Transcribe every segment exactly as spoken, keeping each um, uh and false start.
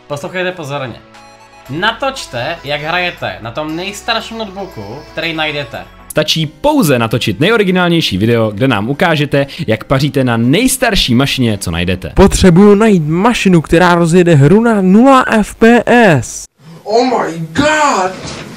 Poslouchejte pozorně. Natočte, jak hrajete na tom nejstarším notebooku, který najdete. Stačí pouze natočit nejoriginálnější video, kde nám ukážete, jak paříte na nejstarší mašině, co najdete. Potřebuju najít mašinu, která rozjede hru na nula F P S. Oh my god!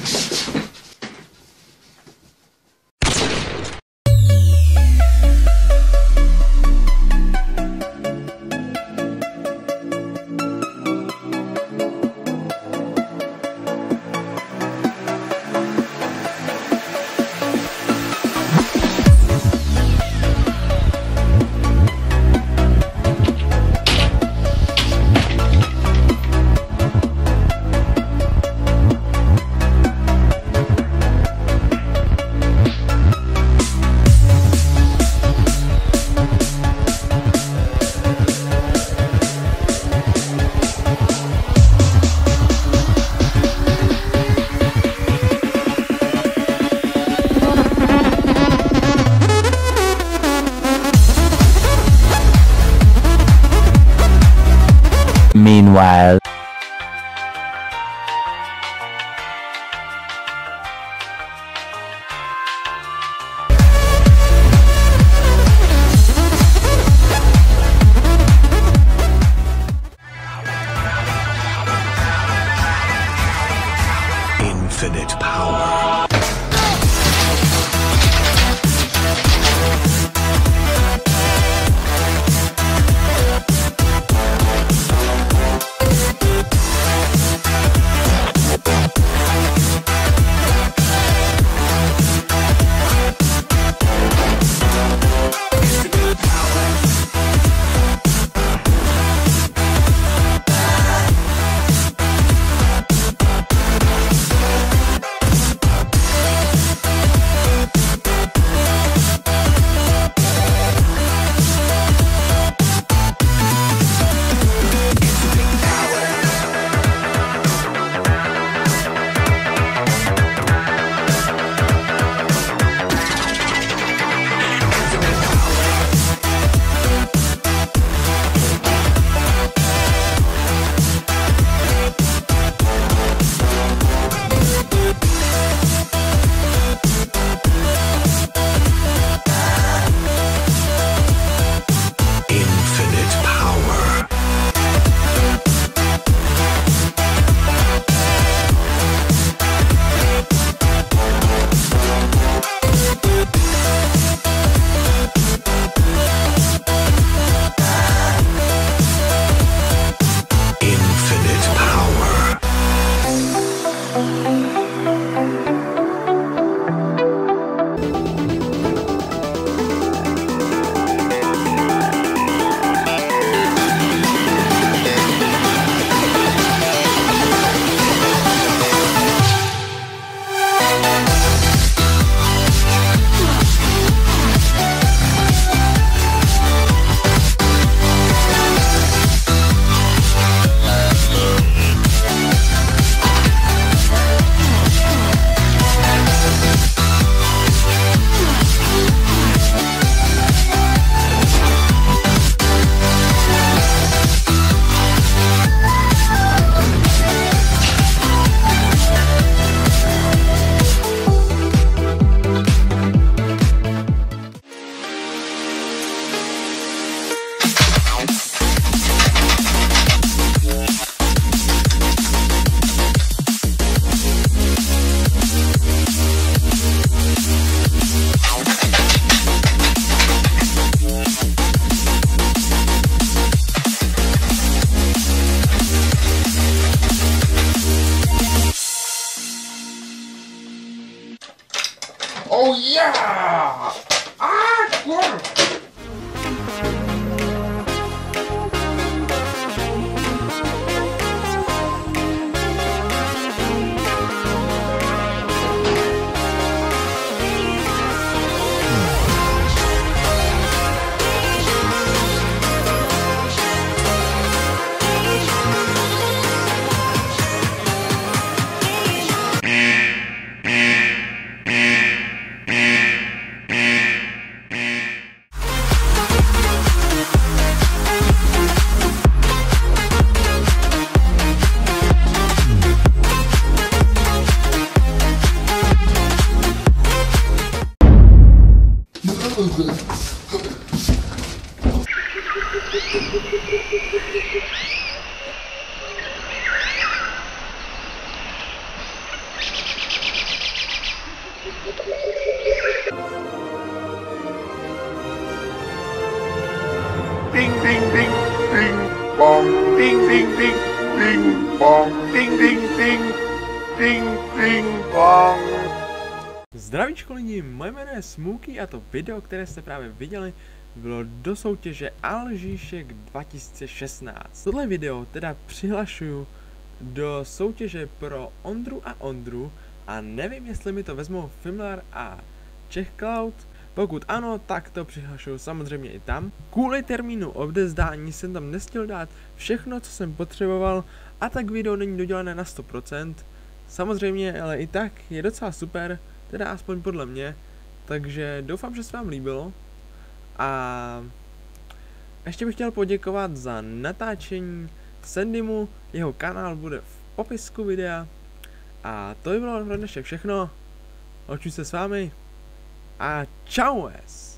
Meanwhile. Infinite power. Ding ding ding ding bong ding ding ding ding bong ding ding ding ding ding bong. Zdravíčko lidi, moje jméno je Smooky a to video, které jste právě viděli, bylo do soutěže Alžíšek dva tisíce šestnáct. Tohle video teda přihlašuju do soutěže pro Ondru a Ondru a nevím, jestli mi to vezmou Fimlar a CzechCloud. Pokud ano, tak to přihlašuju samozřejmě i tam. Kvůli termínu odevzdání jsem tam nestihl dát všechno, co jsem potřeboval, a tak video není dodělané na sto procent. Samozřejmě, ale i tak je docela super, teda aspoň podle mě, takže doufám, že se vám líbilo. A ještě bych chtěl poděkovat za natáčení Sandymu, jeho kanál bude v popisku videa. A to by bylo pro dnešek všechno. Loučím se s vámi a čau es!